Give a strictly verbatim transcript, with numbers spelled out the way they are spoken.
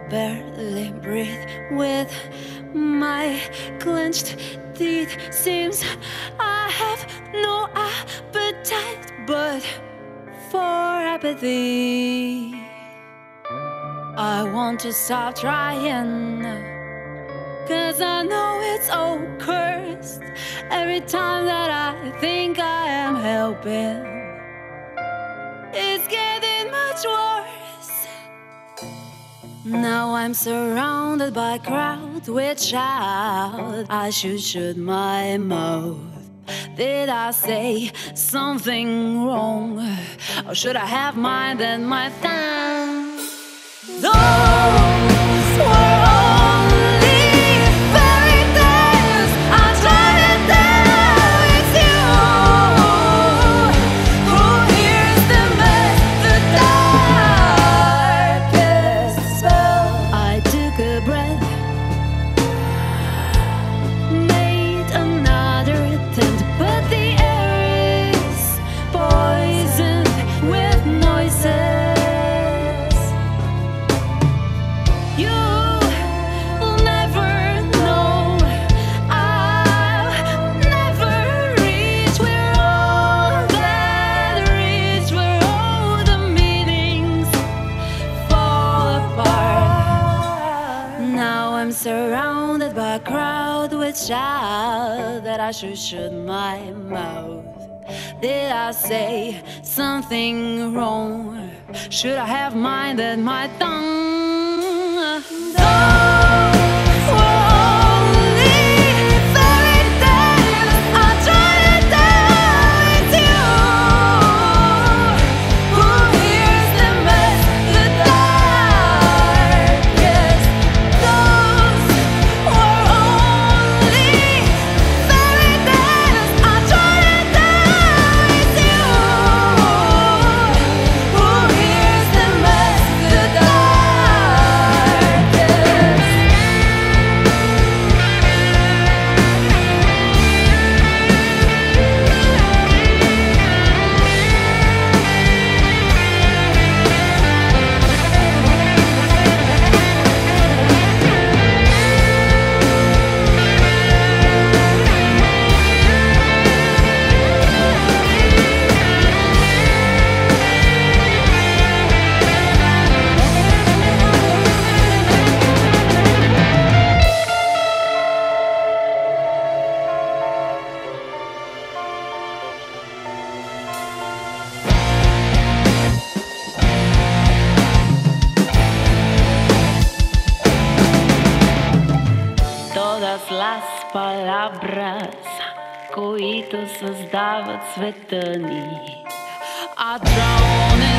barely breathe with my clenched teeth. Seems I have no appetite but for apathy. I want to stop trying, cause I know it's all cursed. Every time that I think I am helping, it's getting much worse. Now I'm surrounded by a crowd with shout. I should shut my mouth. Did I say something wrong? Or should I have mind and my tongue? Those were only fairy tales. I tried to tell it's you who hears the mess, the darkest spell. I took a breath, made another attempt, but the air is poisoned with noises. Surrounded by a crowd with shout that I should shut my mouth. Did I say something wrong? Should I have minded my tongue? Those were only fairy tales. I tried to tell it's you who hears the mess, the darkest. Those were only fairy tales. I tried to tell it's you who hears the mess, the darkest. Todas las palabras, които създават света ни, are drawn